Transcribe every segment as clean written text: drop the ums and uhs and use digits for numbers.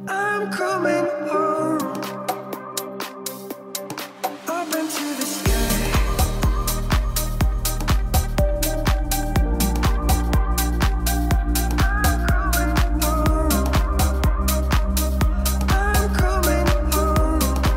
I'm coming home, up into the sky. I'm coming home,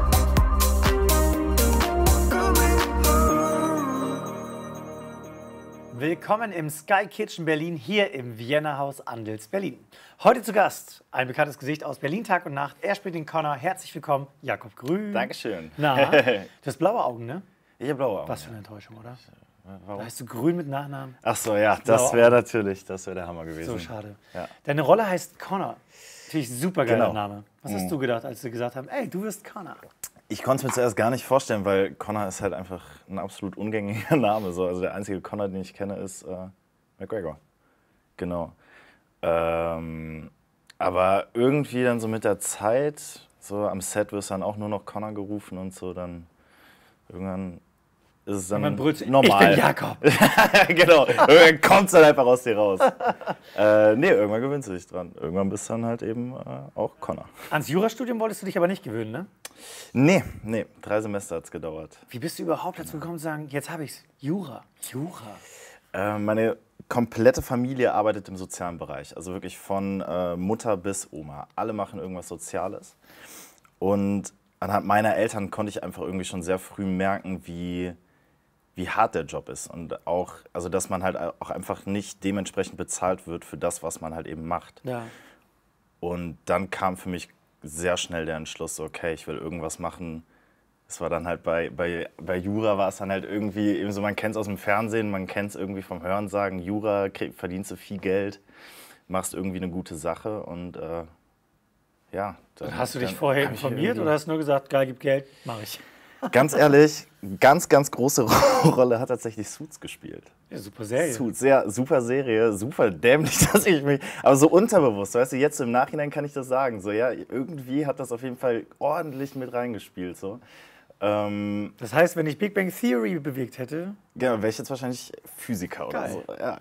coming home. Willkommen im Sky Kitchen Berlin, hier im Vienna Haus Andels Berlin. Heute zu Gast ein bekanntes Gesicht aus Berlin Tag und Nacht. Er spielt den Connor. Herzlich willkommen, Jakob Grün. Dankeschön. Na, du hast blaue Augen, ne? Ich habe blaue Augen. Was für eine Enttäuschung, oder? Warum? Heißt du Grün mit Nachnamen? Ach so, ja, Blaue das wäre natürlich, das wäre der Hammer gewesen. So schade. Ja. Deine Rolle heißt Connor. Natürlich super geiler Genau. Name. Was hast du gedacht, als sie gesagt haben, ey, du wirst Connor? Ich konnte es mir zuerst gar nicht vorstellen, weil Connor ist halt einfach ein absolut ungängiger Name. So. Also der einzige Connor, den ich kenne, ist McGregor. Genau. Aber irgendwie dann so mit der Zeit, so am Set wirst du dann auch nur noch Connor gerufen und so, dann irgendwann ist es dann Man brüllt so, normal. ich bin Jakob. Genau, irgendwann kommt es dann einfach aus dir raus. Nee, irgendwann gewöhnst du dich dran. Irgendwann bist du dann halt eben auch Connor. Ans Jurastudium wolltest du dich aber nicht gewöhnen, ne? Nee, 3 Semester hat es gedauert. Wie bist du überhaupt dazu gekommen zu sagen, jetzt habe ich's? Jura. Meine komplette Familie arbeitet im sozialen Bereich. Also wirklich von Mutter bis Oma. Alle machen irgendwas Soziales. Und anhand meiner Eltern konnte ich einfach irgendwie schon sehr früh merken, wie hart der Job ist. Und auch, also dass man halt auch einfach nicht dementsprechend bezahlt wird für das, was man halt eben macht. Ja. Und dann kam für mich sehr schnell der Entschluss, so, okay, ich will irgendwas machen. Es war dann halt bei Jura war es dann halt irgendwie, eben so, man kennt es aus dem Fernsehen, man kennt es irgendwie vom Hörensagen, Jura, verdienst du viel Geld, machst irgendwie eine gute Sache und ja. Hast du dich vorher informiert oder hast du nur gesagt, geil, gib Geld, mache ich? Ganz ehrlich, ganz große Rolle hat tatsächlich Suits gespielt. Ja, super Serie. Suits, sehr super Serie, super dämlich, dass ich mich, aber so unterbewusst, weißt du, jetzt im Nachhinein kann ich das sagen, so ja, irgendwie hat das auf jeden Fall ordentlich mit reingespielt, so. Das heißt, wenn ich Big Bang Theory bewegt hätte. Genau, wäre ich jetzt wahrscheinlich Physiker oder Geil. so. Ja.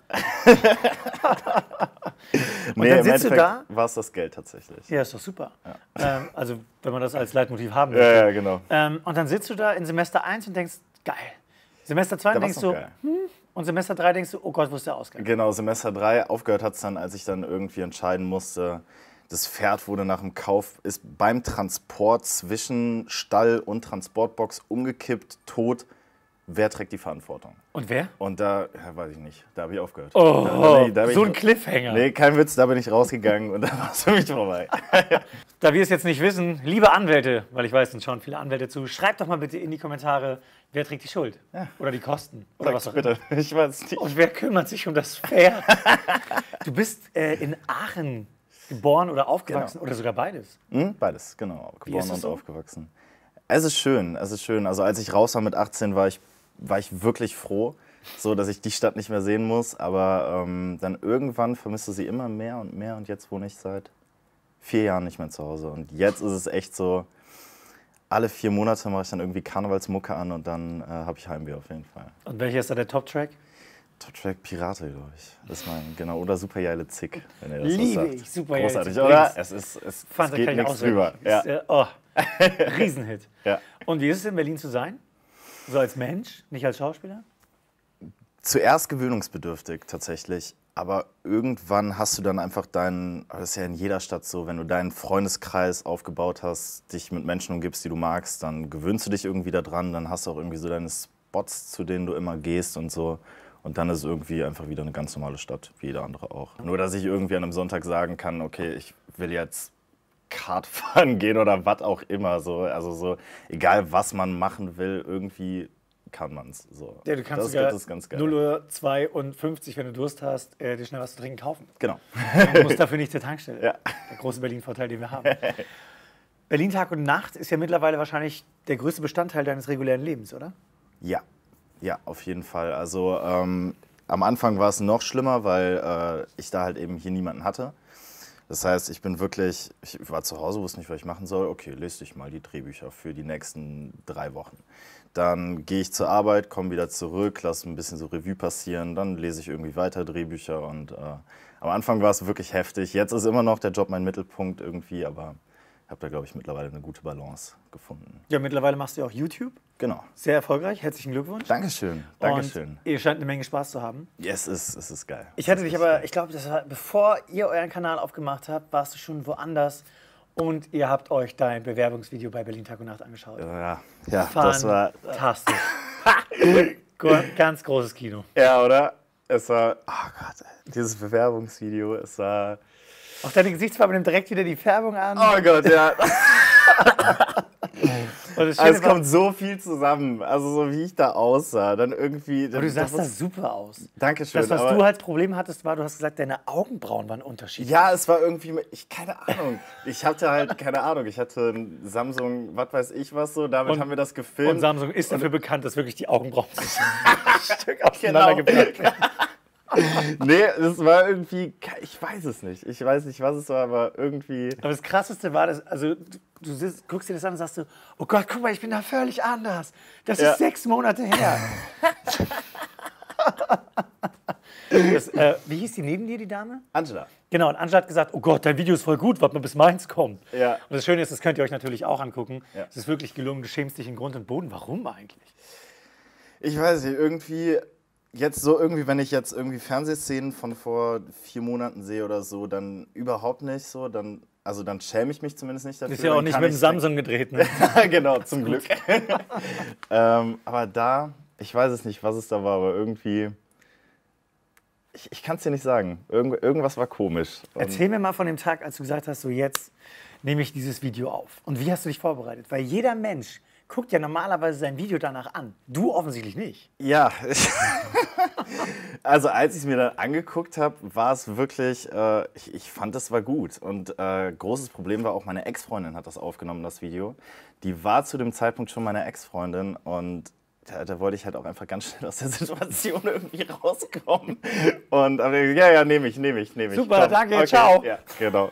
Und dann sitzt du da. War es das Geld tatsächlich. Ja, ist doch super. Also, wenn man das als Leitmotiv haben möchte. Ja, genau. Und dann sitzt du da in Semester 1 und denkst, geil. Semester 2 Da denkst war's du, noch geil. und Semester 3 denkst du, oh Gott, wo ist der Ausgang? Genau, Semester 3 aufgehört hat es dann, als ich dann irgendwie entscheiden musste, das Pferd wurde nach dem Kauf, ist beim Transport zwischen Stall und Transportbox umgekippt, tot. Wer trägt die Verantwortung? Und wer? Und da, ja, weiß ich nicht, da habe ich aufgehört. Oh, Da bin so ich- ein Cliffhanger. Nee, kein Witz, da bin ich rausgegangen und da war es für mich vorbei. Da wir es jetzt nicht wissen, liebe Anwälte, weil ich weiß, es schauen viele Anwälte zu, schreibt doch mal bitte in die Kommentare, wer trägt die Schuld? Oder die Kosten? Oder was auch immer. Bitte, ich weiß nicht. Und wer kümmert sich um das Pferd? Du bist in Aachen geboren oder aufgewachsen oder sogar beides. Beides, genau. ist Geboren das und so? aufgewachsen. Es ist schön, es ist schön. Also als ich raus war mit 18, war ich wirklich froh, so dass ich die Stadt nicht mehr sehen muss. Aber dann irgendwann vermisste sie immer mehr und mehr. Und jetzt wohne ich seit 4 Jahren nicht mehr zu Hause. Und jetzt ist es echt so, alle 4 Monate mache ich dann irgendwie Karnevalsmucke an und dann habe ich Heimweh auf jeden Fall. Und welcher ist da der Top-Track? Top-Track Pirate, glaube ich. Das ist mein, genau. Oder Supergeile Zick, wenn ihr das Liebe was sagt. ich, Supergeile Großartig, Zick. oder? Übrigens, Es Fand geht kann ich nichts auswendig. drüber. Ja. Ist, Riesenhit. Ja. Und wie ist es in Berlin zu sein? So als Mensch, nicht als Schauspieler? Zuerst gewöhnungsbedürftig tatsächlich, aber irgendwann hast du dann einfach das ist ja in jeder Stadt so, wenn du deinen Freundeskreis aufgebaut hast, dich mit Menschen umgibst, die du magst, dann gewöhnst du dich irgendwie daran, dann hast du auch irgendwie so deine Spots, zu denen du immer gehst und so. Und dann ist es irgendwie einfach wieder eine ganz normale Stadt, wie jeder andere auch. Nur, dass ich irgendwie an einem Sonntag sagen kann, okay, ich will jetzt Kart fahren gehen oder was auch immer. So. Also so, egal was man machen will, irgendwie kann man es. So. Ja, du kannst das sogar ist ganz geil. 0 Uhr 52, wenn du Durst hast, dir schnell was zu trinken kaufen. Genau. Du musst dafür nicht zur Tankstelle. Ja. Der große Berlin-Vorteil, den wir haben. Berlin Tag und Nacht ist ja mittlerweile wahrscheinlich der größte Bestandteil deines regulären Lebens, oder? Ja, auf jeden Fall. Also am Anfang war es noch schlimmer, weil ich da halt eben hier niemanden hatte. Das heißt, ich war zu Hause, wusste nicht, was ich machen soll. Okay, lese dich mal die Drehbücher für die nächsten 3 Wochen. Dann gehe ich zur Arbeit, komme wieder zurück, lasse ein bisschen so Revue passieren, dann lese ich irgendwie weiter Drehbücher und am Anfang war es wirklich heftig. Jetzt ist immer noch der Job mein Mittelpunkt irgendwie, aber habe da, glaube ich, mittlerweile eine gute Balance gefunden. Ja, mittlerweile machst du ja auch YouTube. Genau. Sehr erfolgreich. Herzlichen Glückwunsch. Dankeschön. Dankeschön. Und ihr scheint eine Menge Spaß zu haben. Ja, es ist geil. Ich hatte dich aber, ich glaube, das war, bevor ihr euren Kanal aufgemacht habt, warst du schon woanders und ihr habt euch dein Bewerbungsvideo bei Berlin Tag und Nacht angeschaut. Ja, das war. Fantastisch. Ganz großes Kino. Ja, oder? Es war. Oh Gott, ey, dieses Bewerbungsvideo, es war. Auch deine Gesichtsfarbe nimmt direkt wieder die Färbung an. Oh Gott, ja. Und das Also Schöne es war, kommt so viel zusammen. Also so wie ich da aussah. Dann irgendwie. aber du sahst da super aus. Dankeschön. Das, was aber- du halt Problem hattest, war, du hast gesagt, deine Augenbrauen waren unterschiedlich. Ja, es war irgendwie, keine Ahnung. Ich hatte halt, keine Ahnung, ich hatte ein Samsung, was weiß ich was so, damit haben wir das gefilmt. Und Samsung ist dafür bekannt, dass wirklich die Augenbrauen sich ein Stück auseinandergebracht werden. Nee, es war irgendwie, ich weiß es nicht. Ich weiß nicht, was es war, aber irgendwie. Aber das Krasseste war, dass, also guckst dir das an und sagst so, oh Gott, guck mal, ich bin da völlig anders. Das Ja. ist 6 Monate her. Wie hieß die neben dir, die Dame? Angela. Genau, und Angela hat gesagt, oh Gott, dein Video ist voll gut, warte mal, bis meins kommt. Ja. Und das Schöne ist, das könnt ihr euch natürlich auch angucken. Ja. Es ist wirklich gelungen, du schämst dich in Grund und Boden. Warum eigentlich? Ich weiß nicht, irgendwie, jetzt so irgendwie, wenn ich jetzt irgendwie Fernsehszenen von vor 4 Monaten sehe oder so, dann überhaupt nicht so, dann schäme ich mich zumindest nicht dafür. Ist ja auch Dann nicht kann mit dem ich's Samsung gedreht, ne? genau, zum Glück. Aber da, ich weiß es nicht, was es da war, aber irgendwie, ich kann es dir nicht sagen. Irgendwas war komisch. Und Erzähl mir mal von dem Tag, als du gesagt hast, so jetzt nehme ich dieses Video auf. Und wie hast du dich vorbereitet? Weil jeder Mensch guckt ja normalerweise sein Video danach an. Du offensichtlich nicht. ja, also als ich es mir dann angeguckt habe, war es wirklich, ich fand, es war gut. Und großes Problem war auch, meine Ex-Freundin hat das aufgenommen, das Video. Die war zu dem Zeitpunkt schon meine Ex-Freundin und da wollte ich halt auch einfach ganz schnell aus der Situation irgendwie rauskommen. Und aber ja, nehme ich. Super, Komm, danke, okay. ciao. Ja, genau.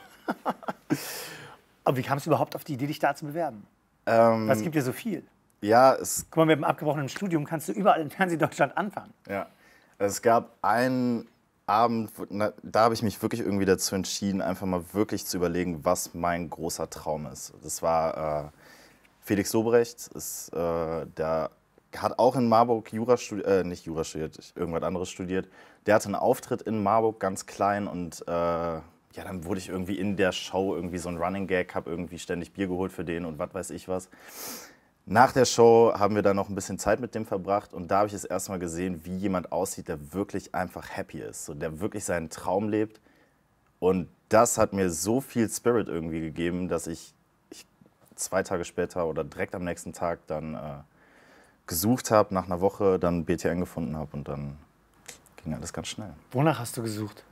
Aber wie kamst du überhaupt auf die Idee, dich da zu bewerben? Weil es gibt ja so viel. Ja, Guck mal, mit dem abgebrochenen Studium kannst du überall in Fernsehdeutschland anfangen. ja. Es gab einen Abend, da habe ich mich wirklich irgendwie dazu entschieden, einfach mal wirklich zu überlegen, was mein großer Traum ist. Das war Felix Lobrecht, der hat auch in Marburg Jura studiert, nicht Jura studiert, irgendwas anderes studiert. Der hatte einen Auftritt in Marburg, ganz klein und ja, dann wurde ich irgendwie in der Show irgendwie so ein Running Gag, habe irgendwie ständig Bier geholt für den und was weiß ich was. Nach der Show haben wir dann noch ein bisschen Zeit mit dem verbracht und da habe ich es erstmal gesehen, wie jemand aussieht, der wirklich einfach happy ist, so, der wirklich seinen Traum lebt. Und das hat mir so viel Spirit irgendwie gegeben, dass ich 2 Tage später oder direkt am nächsten Tag dann gesucht habe, nach einer Woche dann BTN gefunden habe und dann ging alles ganz schnell. Wonach hast du gesucht?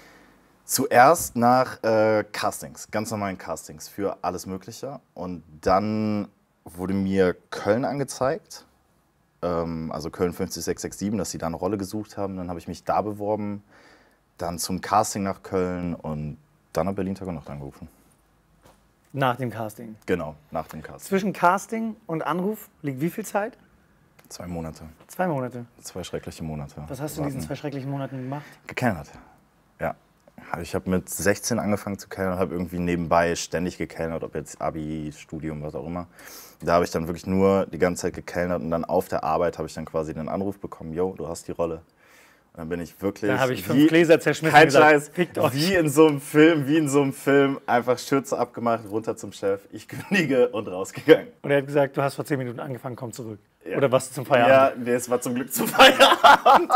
Zuerst nach Castings, ganz normalen Castings für alles Mögliche. Und dann wurde mir Köln angezeigt, also Köln 50667, dass sie da eine Rolle gesucht haben. Dann habe ich mich da beworben, dann zum Casting nach Köln und dann nach Berlin Tag und Nacht angerufen. Nach dem Casting. Genau, nach dem Casting. Zwischen Casting und Anruf liegt wie viel Zeit? 2 Monate, 2 Monate. 2 schreckliche Monate. Was hast du in diesen Warten. 2 schrecklichen Monaten gemacht? Gekellnert. Ja. Ich habe mit 16 angefangen zu kellnern und habe irgendwie nebenbei ständig gekellnert, ob jetzt Abi, Studium, was auch immer. Da habe ich dann wirklich nur die ganze Zeit gekellnert und dann auf der Arbeit habe ich dann quasi den Anruf bekommen, yo, du hast die Rolle. Und dann bin ich wirklich, Da habe ich 5 Gläser zerschmissen und kein gesagt, Scheiß, fickt euch. wie in so einem Film, einfach Schürze abgemacht, runter zum Chef, ich kündige und rausgegangen. Und er hat gesagt, du hast vor 10 Minuten angefangen, komm zurück. Ja. Oder was zum Ja, Feierabend? nee, es war zum Glück zum Feierabend.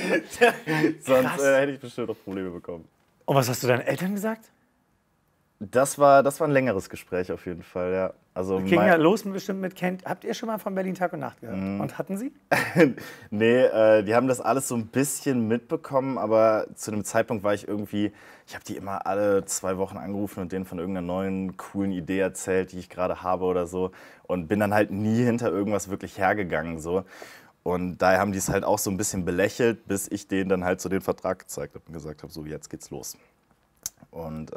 Sonst Krass. hätte ich bestimmt noch Probleme bekommen. Und was hast du deinen Eltern gesagt? Das war ein längeres Gespräch auf jeden Fall, ja. Also Ging ja los bestimmt mit habt ihr schon mal von Berlin Tag und Nacht gehört? Und hatten sie? Nee, die haben das alles so ein bisschen mitbekommen, aber zu dem Zeitpunkt war ich irgendwie, ich habe die immer alle 2 Wochen angerufen und denen von irgendeiner neuen, coolen Idee erzählt, die ich gerade habe oder so. Und bin dann halt nie hinter irgendwas wirklich hergegangen, so. Und daher haben die es halt auch so ein bisschen belächelt, bis ich denen dann halt so den Vertrag gezeigt habe und gesagt habe, so, jetzt geht's los. Und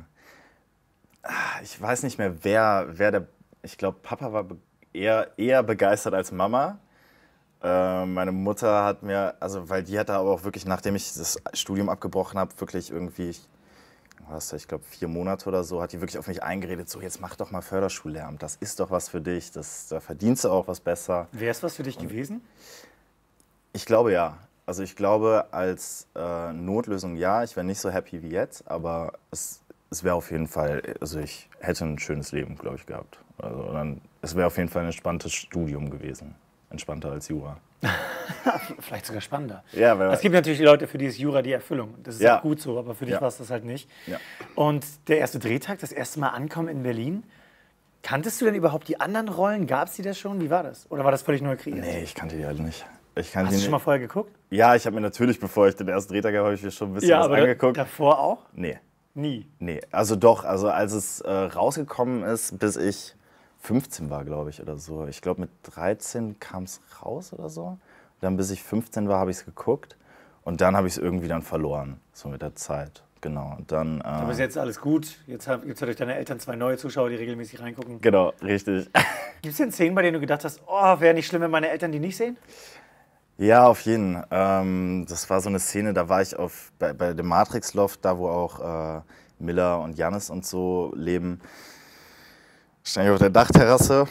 ich weiß nicht mehr, ich glaube, Papa war eher begeistert als Mama. Meine Mutter hat mir, also weil die hat da aber auch wirklich, nachdem ich das Studium abgebrochen habe, wirklich irgendwie was, ich glaube 4 Monate oder so, hat die wirklich auf mich eingeredet, so jetzt mach doch mal Förderschullehramt, das ist doch was für dich, da verdienst du auch was besser. Wäre es was für dich gewesen? Ich glaube ja. Also ich glaube als Notlösung ja, ich wäre nicht so happy wie jetzt, aber es wäre auf jeden Fall, also ich hätte ein schönes Leben, glaube ich, gehabt. Also es wäre auf jeden Fall ein entspanntes Studium gewesen, entspannter als Jura. Vielleicht sogar spannender. Ja, weil es gibt natürlich Leute, für die ist Jura die Erfüllung. Das ist Ja. auch gut so, aber für dich Ja. war es das halt nicht. Ja. Und der erste Drehtag, das erste Mal ankommen in Berlin, kanntest du denn überhaupt die anderen Rollen? Gab es die da schon? Wie war das? Oder war das völlig neu kreiert? Nee, ich kannte die alle nicht. Ich Hast kannte du die schon mal nicht. vorher geguckt? Ja, ich habe mir natürlich, bevor ich den ersten Drehtag habe, habe ich mir schon ein bisschen was aber angeguckt. davor auch? Nee, Nie. nee. Also doch, also als es rausgekommen ist, bis ich 15 war, glaube ich, oder so. Ich glaube, mit 13 kam es raus oder so. Dann, bis ich 15 war, habe ich es geguckt. Und dann habe ich es irgendwie dann verloren, so mit der Zeit. Genau. Und dann, Aber ist jetzt alles gut. Jetzt gibt es ja durch deine Eltern 2 neue Zuschauer, die regelmäßig reingucken. genau, richtig. Gibt es denn Szenen, bei denen du gedacht hast, oh, wäre nicht schlimm, wenn meine Eltern die nicht sehen? Ja, auf jeden. Das war so eine Szene, da war ich bei dem Matrix-Loft, da wo auch Miller und Jannis und so leben. Stand ich auf der Dachterrasse.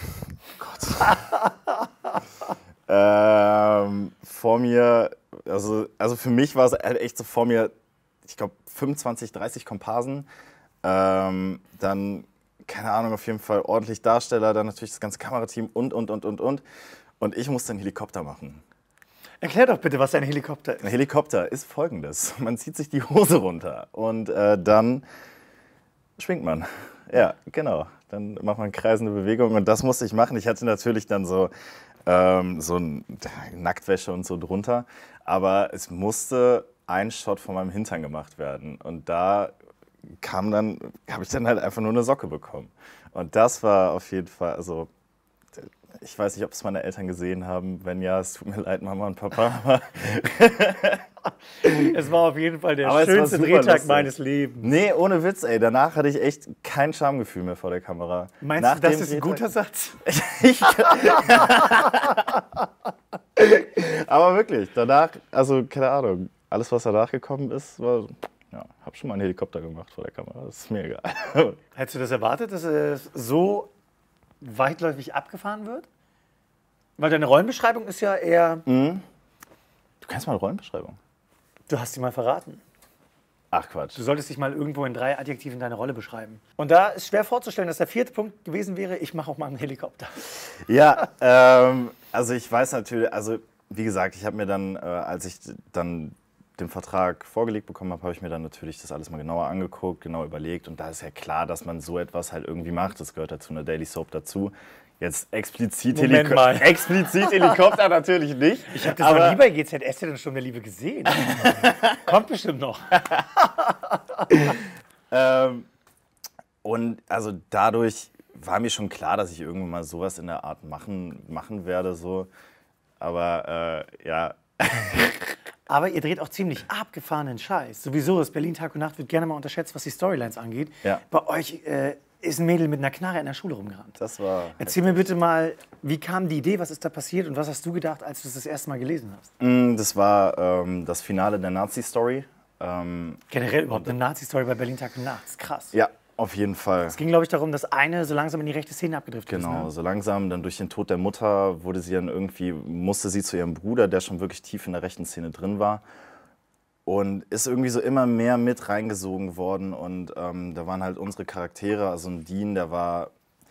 Vor mir, also für mich war es halt echt so vor mir, ich glaube 25, 30 Komparsen. Dann, keine Ahnung, auf jeden Fall ordentlich Darsteller, dann natürlich das ganze Kamerateam und. Und ich musste einen Helikopter machen. Erklär doch bitte, was ein Helikopter ist. Ein Helikopter ist folgendes. Man zieht sich die Hose runter und dann schwingt man. Ja, genau. Dann macht man kreisende Bewegungen und das musste ich machen. Ich hatte natürlich dann so Nacktwäsche und so drunter, aber es musste ein Shot von meinem Hintern gemacht werden und da habe ich dann halt einfach nur eine Socke bekommen. Und das war auf jeden Fall, also ich weiß nicht, ob es meine Eltern gesehen haben. Wenn ja, es tut mir leid, Mama und Papa. Es war auf jeden Fall der Aber es war schönste super Drehtag lustig. meines Lebens. Nee, ohne Witz, ey. Danach hatte ich echt kein Schamgefühl mehr vor der Kamera. Meinst Nach du, das dem ist ein Drehtag- guter Satz? Aber wirklich, danach, also keine Ahnung, alles, was danach gekommen ist, war, ja, hab schon mal einen Helikopter gemacht vor der Kamera. Das ist mir egal. Hättest du das erwartet, dass es so weitläufig abgefahren wird? Weil deine Rollenbeschreibung ist ja eher, Du kennst meine Rollenbeschreibung? du hast sie mal verraten. Ach Quatsch. Du solltest dich mal irgendwo in 3 Adjektiven deine Rolle beschreiben. Und da ist schwer vorzustellen, dass der 4. Punkt gewesen wäre, ich mache auch mal einen Helikopter. Ja, also ich weiß natürlich, also wie gesagt, ich habe mir dann, als ich dann den Vertrag vorgelegt bekommen habe, habe ich mir dann natürlich das alles mal genauer angeguckt, genau überlegt. Und da ist ja klar, dass man so etwas halt irgendwie macht. Das gehört dazu, eine Daily Soap dazu. Jetzt explizit, Moment mal. explizit Helikopter natürlich nicht. Ich habe das noch nie bei GZSZ und Sturm der Liebe gesehen. Kommt bestimmt noch. Und also dadurch war mir schon klar, dass ich irgendwann mal sowas in der Art machen werde. So. Aber ja, Aber ihr dreht auch ziemlich abgefahrenen Scheiß. Sowieso ist Berlin Tag und Nacht wird gerne mal unterschätzt, was die Storylines angeht. Ja. Bei euch ist ein Mädel mit einer Knarre in der Schule rumgerannt. das war... Erzähl mir bitte mal, wie kam die Idee, was ist da passiert und was hast du gedacht, als du es das erste Mal gelesen hast? Das war das Finale der Nazi-Story. Generell überhaupt eine Nazi-Story bei Berlin Tag und Nacht. Das ist krass. Ja, auf jeden Fall. Es ging, glaube ich, darum, dass eine so langsam in die rechte Szene abgedriftet ist. Genau, Ne? so langsam, dann durch den Tod der Mutter musste sie zu ihrem Bruder, der schon wirklich tief in der rechten Szene drin war. Und ist irgendwie so immer mehr mit reingesogen worden. Und da waren halt unsere Charaktere, also ein Dean, der war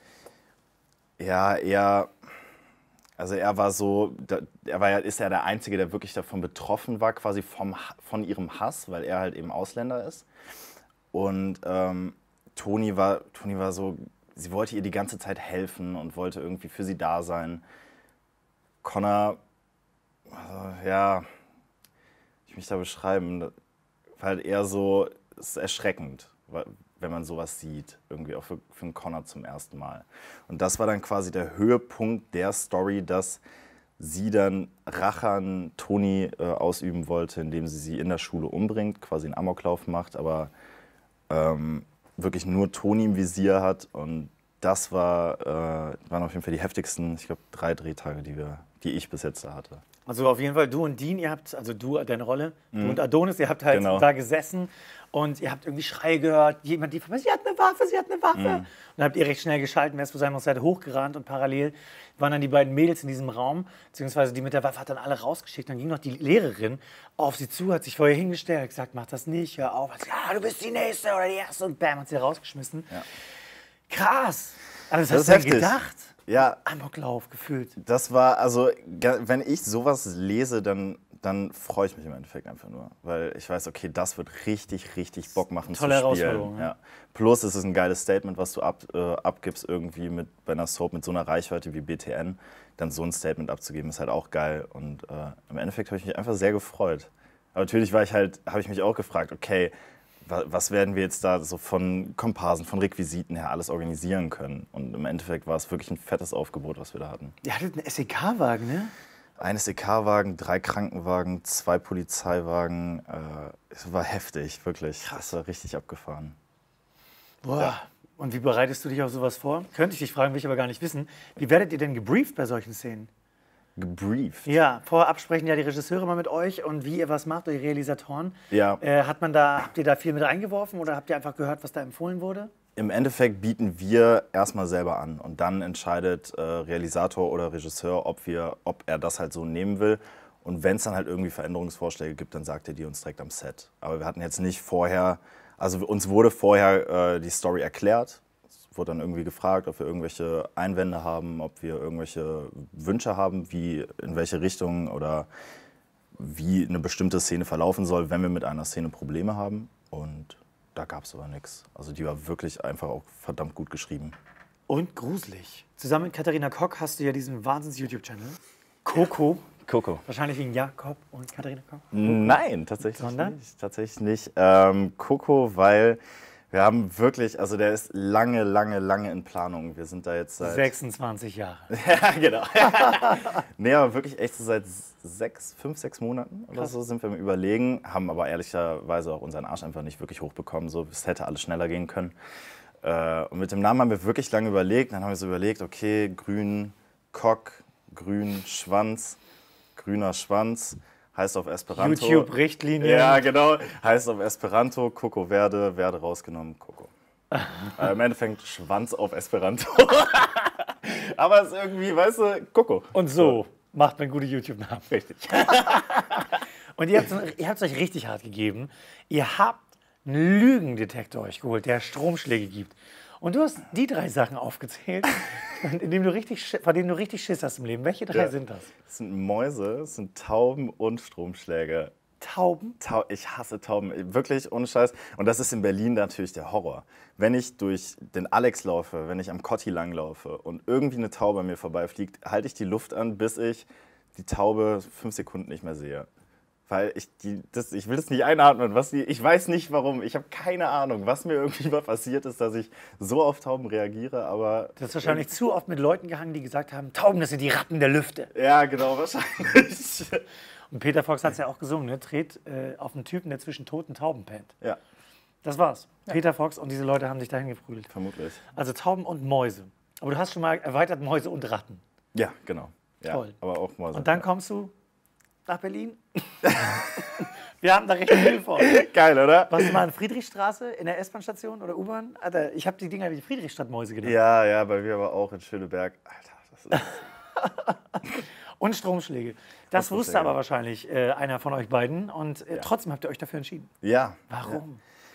ja eher, also er war so, ist ja der Einzige, der wirklich davon betroffen war, quasi von ihrem Hass, weil er halt eben Ausländer ist. Und Toni war so, sie wollte ihr die ganze Zeit helfen und wollte irgendwie für sie da sein. Connor, ja, ich mich da beschreiben, war halt eher so, es ist erschreckend, wenn man sowas sieht, irgendwie auch für einen Connor zum ersten Mal. Und das war dann quasi der Höhepunkt der Story, dass sie dann Rache an Toni ausüben wollte, indem sie in der Schule umbringt, quasi einen Amoklauf macht, aber wirklich nur Toni im Visier hat. Und das waren auf jeden Fall die heftigsten, ich glaube, 3 Drehtage, die ich bis jetzt da hatte. Also auf jeden Fall, du und Dean, ihr habt, also du, deine Rolle, du und Adonis, ihr habt halt Genau. da gesessen und ihr habt irgendwie Schreie gehört, jemand, sie hat eine Waffe, sie hat eine Waffe. Und dann habt ihr recht schnell geschalten, wer ist vor seiner Seite hochgerannt und parallel waren dann die beiden Mädels in diesem Raum, beziehungsweise die mit der Waffe hat dann alle rausgeschickt. Dann ging noch die Lehrerin auf sie zu, hat sich vorher hingestellt, hat gesagt, mach das nicht, hör auf. Hat gesagt, ja, du bist die Nächste oder die Erste und bam, hat sie rausgeschmissen. Ja. Krass. Aber das Das hast ist du denn heftig. gedacht? Ja, Amoklauf gefühlt. das war, also, wenn ich sowas lese, dann freue ich mich im Endeffekt einfach nur. Weil ich weiß, okay, das wird richtig, richtig Bock machen Tolle zu spielen. Herausforderung, ja. Ja. Plus, es ist ein geiles Statement, was du abgibst irgendwie bei einer Soap mit so einer Reichweite wie BTN. Dann so ein Statement abzugeben, ist halt auch geil. Und im Endeffekt habe ich mich einfach sehr gefreut. Aber natürlich habe ich mich auch gefragt, okay, was werden wir jetzt da so von Komparsen, von Requisiten her alles organisieren können? Und im Endeffekt war es wirklich ein fettes Aufgebot, was wir da hatten. Ihr hattet einen SEK-Wagen, ne? Ein SEK-Wagen, 3 Krankenwagen, 2 Polizeiwagen. Es war heftig, wirklich. Das war richtig abgefahren. Boah. Ja. Und wie bereitest du dich auf sowas vor? Könnte ich dich fragen, will ich aber gar nicht wissen. Wie werdet ihr denn gebrieft bei solchen Szenen? Gebrieft. Ja, vorab sprechen ja die Regisseure mal mit euch und wie ihr was macht, eure Realisatoren. Ja. Habt ihr da viel mit reingeworfen oder habt ihr einfach gehört, was da empfohlen wurde? Im Endeffekt bieten wir erstmal selber an und dann entscheidet Realisator oder Regisseur, ob er das halt so nehmen will. Und wenn es dann halt irgendwie Veränderungsvorschläge gibt, dann sagt er die uns direkt am Set. Aber wir hatten jetzt nicht vorher, also uns wurde vorher die Story erklärt. Es wurde dann irgendwie gefragt, ob wir irgendwelche Einwände haben, ob wir irgendwelche Wünsche haben, wie in welche Richtung oder wie eine bestimmte Szene verlaufen soll, wenn wir mit einer Szene Probleme haben. Und da gab es aber nichts. Also die war wirklich einfach auch verdammt gut geschrieben. Und gruselig. Zusammen mit Katharina Koch hast du ja diesen Wahnsinns-YouTube-Channel. Coco. Coco. Wahrscheinlich wegen Jakob und Katharina Koch. Nein, tatsächlich Sondern? nicht. Tatsächlich nicht. Coco, weil wir haben wirklich, also der ist lange, lange, lange in Planung. Wir sind da jetzt seit... 26 Jahre. Ja, genau. Nee, aber wirklich echt so seit 5, 6 Monaten oder so sind wir im Überlegen, haben aber ehrlicherweise auch unseren Arsch einfach nicht wirklich hochbekommen. So, es hätte alles schneller gehen können. Und mit dem Namen haben wir wirklich lange überlegt. Dann haben wir so überlegt, okay, grün Cock, grün Schwanz, grüner Schwanz, heißt auf Esperanto. YouTube-Richtlinien. Ja, genau. Heißt auf Esperanto, Coco Verde, Verde rausgenommen, Coco. Im Endeffekt Schwanz auf Esperanto. Aber es ist irgendwie, weißt du, Coco. Und so macht man gute YouTube-Namen. Richtig. Und ihr habt es euch richtig hart gegeben. Ihr habt einen Lügendetektor euch geholt, der Stromschläge gibt. Und du hast die 3 Sachen aufgezählt, von denen du richtig Schiss hast im Leben. Welche 3 sind das? Es sind Mäuse, es sind Tauben und Stromschläge. Tauben? Ich hasse Tauben, wirklich ohne Scheiß. Und das ist in Berlin natürlich der Horror. Wenn ich durch den Alex laufe, wenn ich am Kotti langlaufe und irgendwie eine Taube an mir vorbeifliegt, halte ich die Luft an, bis ich die Taube 5 Sekunden nicht mehr sehe. Weil ich will das nicht einatmen. Ich weiß nicht warum. Ich habe keine Ahnung, was mir irgendwie mal passiert ist, dass ich so auf Tauben reagiere. Aber Du hast wahrscheinlich zu oft mit Leuten gehangen, die gesagt haben, Tauben, das sind die Ratten der Lüfte. ja, genau, wahrscheinlich. Und Peter Fox hat es ja auch gesungen, ne? Dreht auf einen Typen, der zwischen toten Tauben pennt. Ja, Das war's. Peter Fox und diese Leute haben sich dahin geprügelt. vermutlich. Also Tauben und Mäuse. Aber du hast schon mal erweitert Mäuse und Ratten. Ja, genau. Ja, Toll. aber auch Mäuse. Und dann kommst du nach Berlin. Wir haben da recht viel vor. Geil, oder? Warst du mal in Friedrichstraße in der S-Bahn-Station oder U-Bahn? Alter, ich habe die Dinger wie Friedrichstadtmäuse genannt. Ja, bei mir aber auch in Schöneberg. Alter, das ist... Und Stromschläge. Das Stromschläge. wusste aber wahrscheinlich einer von euch beiden. Und trotzdem habt ihr euch dafür entschieden. Ja. Warum?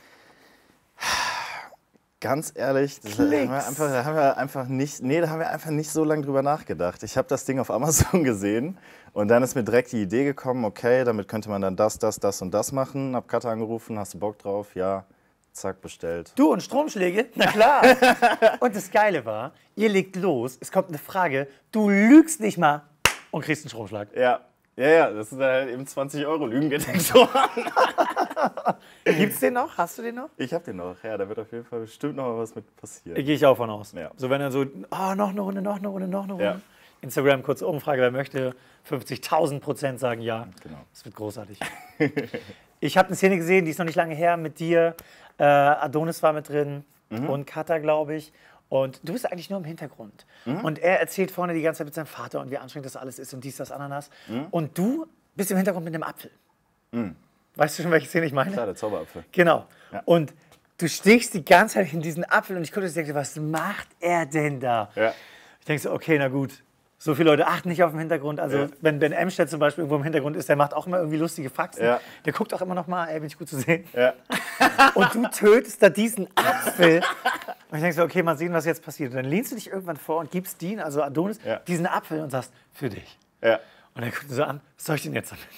Ganz ehrlich, da haben wir einfach nicht so lange drüber nachgedacht. Ich habe das Ding auf Amazon gesehen und dann ist mir direkt die Idee gekommen, okay, damit könnte man dann das und das machen. Hab Katha angerufen, hast du Bock drauf? Ja, zack, bestellt. Du und Stromschläge? Na klar. Und das Geile war, ihr legt los, es kommt eine Frage, du lügst nicht mal und kriegst einen Stromschlag. Ja, das sind halt eben 20 € Lügendetektor. Gibt's den noch? Hast du den noch? Ich hab den noch, ja, da wird auf jeden Fall bestimmt noch mal was mit passieren. Gehe ich auch von aus. Ja. So wenn er so, noch eine Runde, noch eine Runde, noch eine Runde. Ja. Instagram, kurze Umfrage, wer möchte, 50.000% sagen ja. Genau. Das wird großartig. Ich habe eine Szene gesehen, die ist noch nicht lange her, mit dir. Adonis war mit drin und Katha, glaube ich. Und du bist eigentlich nur im Hintergrund. Und er erzählt vorne die ganze Zeit mit seinem Vater und wie anstrengend das alles ist und dies, das, Ananas. Und du bist im Hintergrund mit einem Apfel. Weißt du schon, welche Szene ich meine? Klar, der Zauberapfel. Genau. Ja. Und du stichst die ganze Zeit in diesen Apfel und ich gucke und denke, was macht er denn da? Ja. Ich denke so, okay, na gut. So viele Leute achten nicht auf den Hintergrund. Also Ja. wenn Ben Emstedt zum Beispiel irgendwo im Hintergrund ist, der macht auch immer irgendwie lustige Faxen. Ja. Der guckt auch immer noch mal, ey, bin ich gut zu sehen. Ja. Und du tötest da diesen Apfel. Und ich denke so, okay, mal sehen, was jetzt passiert. Und dann lehnst du dich irgendwann vor und gibst Dean, also Adonis, Ja. diesen Apfel und sagst, für dich. Ja. Und er guckt ihn so an, was soll ich denn jetzt damit?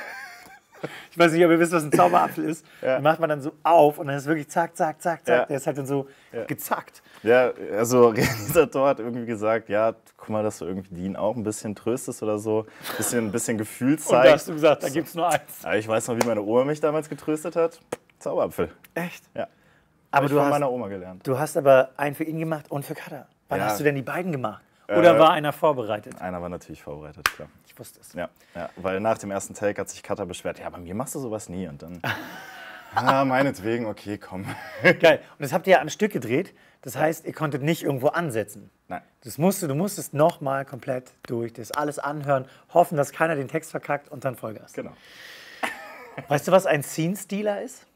Ich weiß nicht, ob ihr wisst, was ein Zauberapfel ist. Ja. Den macht man dann so auf und dann ist wirklich zack, zack, zack, zack. Ja. Der ist halt dann so gezackt. Ja, also Realisator hat irgendwie gesagt, ja, guck mal, dass du irgendwie Dean auch ein bisschen tröstest oder so, ein bisschen Gefühl Und da hast zeigst. du gesagt, da gibt es nur eins. Ja, ich weiß noch, wie meine Oma mich damals getröstet hat. Zauberapfel. Echt? Ja. Aber Hab ich du von hast, meiner Oma gelernt. du hast aber einen für ihn gemacht und für Kada. Wann Ja. hast du denn die beiden gemacht? Oder war einer vorbereitet? Einer war natürlich vorbereitet, klar. Ich wusste es. Ja, weil nach dem ersten Take hat sich Katha beschwert, ja, bei mir machst du sowas nie. Und dann, meinetwegen, okay, komm. Geil. Und das habt ihr ja am Stück gedreht. Das heißt, ihr konntet nicht irgendwo ansetzen. Nein. Du musstest nochmal komplett durch das alles anhören, hoffen, dass keiner den Text verkackt und dann Vollgas. Genau. Weißt du, was ein Scene-Stealer ist?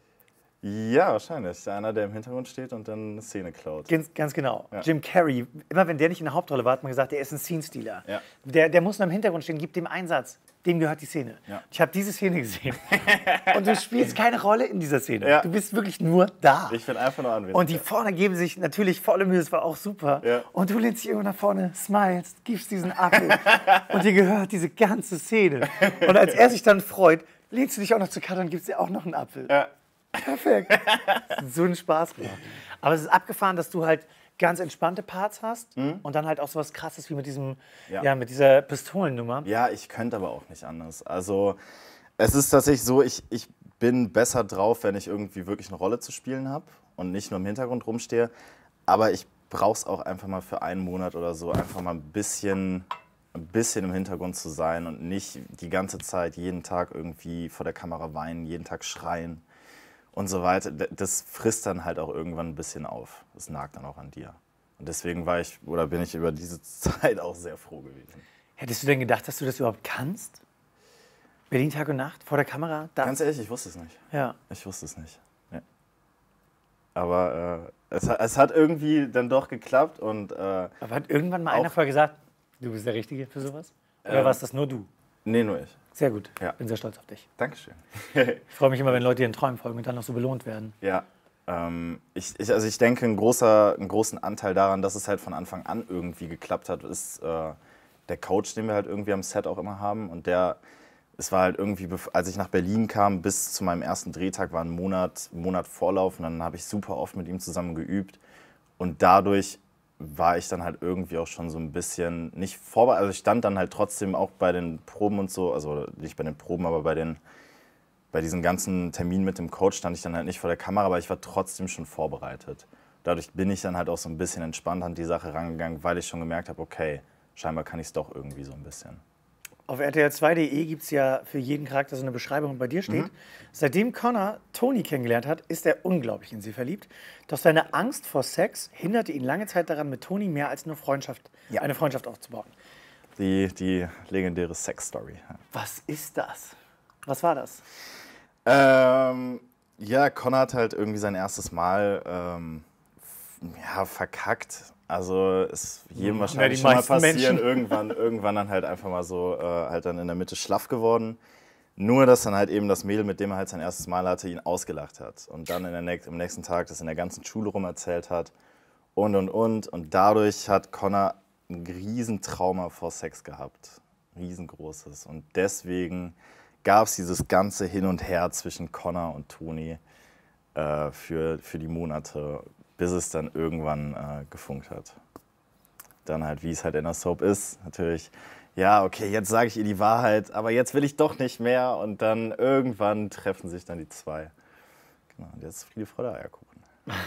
Ja, wahrscheinlich. Einer, der im Hintergrund steht und dann eine Szene klaut. Ganz genau. Ja. Jim Carrey, immer wenn der nicht in der Hauptrolle war, hat man gesagt, der ist ein Scene-Stealer. Ja. Der muss nur im Hintergrund stehen, gibt dem Einsatz. Dem gehört die Szene. Ja. Ich habe diese Szene gesehen. Und du spielst keine Rolle in dieser Szene. Ja. Du bist wirklich nur da. Ich bin einfach nur anwesend. Und die vorne geben sich natürlich volle Mühe, das war auch super. Ja. Und du lehnst dich irgendwo nach vorne, smilest, gibst diesen Apfel und dir gehört diese ganze Szene. Und als er sich dann freut, lehnst du dich auch noch zu Katja und gibst dir auch noch einen Apfel. Ja. Perfekt. So einen Spaß gemacht. Aber es ist abgefahren, dass du halt ganz entspannte Parts hast und dann halt auch sowas Krasses wie mit diesem, Ja. mit dieser Pistolennummer. Ja, ich könnte aber auch nicht anders. Also es ist tatsächlich so, ich bin besser drauf, wenn ich irgendwie wirklich eine Rolle zu spielen habe und nicht nur im Hintergrund rumstehe. Aber ich brauche es auch einfach mal für einen Monat oder so, einfach mal ein bisschen im Hintergrund zu sein und nicht die ganze Zeit jeden Tag irgendwie vor der Kamera weinen, jeden Tag schreien und so weiter. Das frisst dann halt auch irgendwann ein bisschen auf. Das nagt dann auch an dir. Und deswegen bin ich über diese Zeit auch sehr froh gewesen. Hättest du denn gedacht, dass du das überhaupt kannst? Berlin Tag und Nacht vor der Kamera? Da? Ganz ehrlich, ich wusste es nicht. Ja. Ich wusste es nicht. Nee. Aber es hat irgendwie dann doch geklappt und Aber hat irgendwann mal einer Auch- vorher gesagt, du bist der Richtige für sowas? Oder warst das nur du? nee, nur ich. Sehr gut. Ja. Bin sehr stolz auf dich. Dankeschön. Ich freue mich immer, wenn Leute ihren Träumen folgen und dann noch so belohnt werden. Ja, ich denke, einen großen Anteil daran, dass es halt von Anfang an irgendwie geklappt hat, ist der Coach, den wir halt irgendwie am Set auch immer haben. Und es war halt irgendwie, als ich nach Berlin kam, bis zu meinem ersten Drehtag war ein Monat Vorlauf. Und dann habe ich super oft mit ihm zusammen geübt. Und dadurch war ich dann halt irgendwie auch schon so ein bisschen nicht vorbereitet. Also ich stand dann halt trotzdem auch bei den Proben und so, also nicht bei den Proben, aber bei diesen ganzen Terminen mit dem Coach stand ich dann halt nicht vor der Kamera, aber ich war trotzdem schon vorbereitet. Dadurch bin ich dann halt auch so ein bisschen entspannt an die Sache rangegangen, weil ich schon gemerkt habe, okay, scheinbar kann ich es doch irgendwie so ein bisschen. Auf RTL2.de gibt es ja für jeden Charakter so eine Beschreibung und bei dir steht, seitdem Connor Toni kennengelernt hat, ist er unglaublich in sie verliebt. Doch seine Angst vor Sex hinderte ihn lange Zeit daran, mit Toni mehr als nur eine Freundschaft aufzubauen. Die legendäre Sex-Story. Was ist das? Was war das? Ja, Connor hat halt irgendwie sein erstes Mal verkackt. Also ist jedem wahrscheinlich die schon mal meisten passieren. Menschen. Irgendwann dann halt einfach mal so halt dann in der Mitte schlaff geworden. Nur, dass dann halt eben das Mädel, mit dem er halt sein erstes Mal hatte, ihn ausgelacht hat. Und dann am nächsten Tag das in der ganzen Schule rum erzählt hat. Und. Und dadurch hat Connor ein Riesentrauma vor Sex gehabt. Riesengroßes. Und deswegen gab es dieses ganze Hin und Her zwischen Connor und Toni für die Monate, bis es dann irgendwann gefunkt hat. Dann halt, wie es halt in der Soap ist, natürlich, ja, okay, jetzt sage ich ihr die Wahrheit, aber jetzt will ich doch nicht mehr. Und dann irgendwann treffen sich dann die zwei. Genau, und jetzt Friede, Freude, Eierkuchen.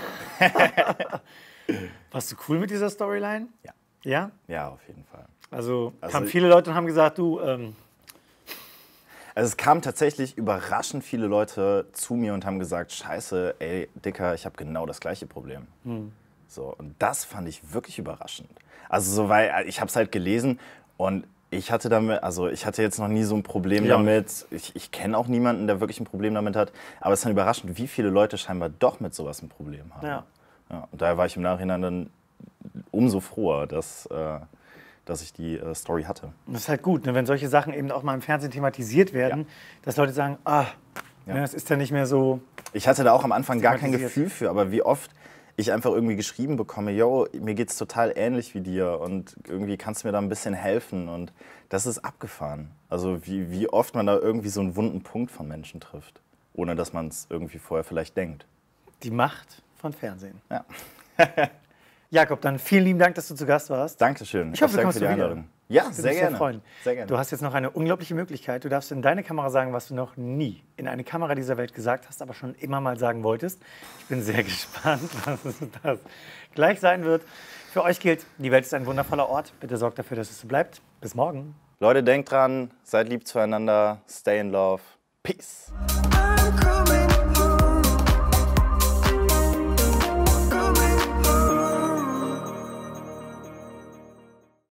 Warst du cool mit dieser Storyline? Ja. Ja? Ja, auf jeden Fall. Also Also- kamen viele Leute und haben gesagt, du, Also es kamen tatsächlich überraschend viele Leute zu mir und haben gesagt, scheiße, ey, Dicker, ich habe genau das gleiche Problem. So, und das fand ich wirklich überraschend. Also so, weil ich habe es halt gelesen und ich hatte jetzt noch nie so ein Problem Ja. damit. Ich kenne auch niemanden, der wirklich ein Problem damit hat. Aber es ist dann überraschend, wie viele Leute scheinbar doch mit sowas ein Problem haben. Ja. Ja, und daher war ich im Nachhinein dann umso froher, dass ich die Story hatte. Und das ist halt gut, ne, wenn solche Sachen eben auch mal im Fernsehen thematisiert werden, dass Leute sagen, ne, das ist ja nicht mehr so. Ich hatte da auch am Anfang gar kein Stigmatisiert. Gefühl für, aber wie oft ich einfach irgendwie geschrieben bekomme, yo, mir geht's total ähnlich wie dir und irgendwie kannst du mir da ein bisschen helfen und das ist abgefahren. Also wie oft man da irgendwie so einen wunden Punkt von Menschen trifft, ohne dass man es irgendwie vorher vielleicht denkt. Die Macht von Fernsehen. Ja. Jakob, dann vielen lieben Dank, dass du zu Gast warst. Dankeschön. Ich hoffe, du Danke kommst für die wieder. Einladung. Ja, Würde sehr mich gerne. freuen. Sehr gerne. Du hast jetzt noch eine unglaubliche Möglichkeit. Du darfst in deine Kamera sagen, was du noch nie in eine Kamera dieser Welt gesagt hast, aber schon immer mal sagen wolltest. Ich bin sehr gespannt, was das gleich sein wird. Für euch gilt, die Welt ist ein wundervoller Ort. Bitte sorgt dafür, dass es so bleibt. Bis morgen. Leute, denkt dran, seid lieb zueinander, stay in love. Peace.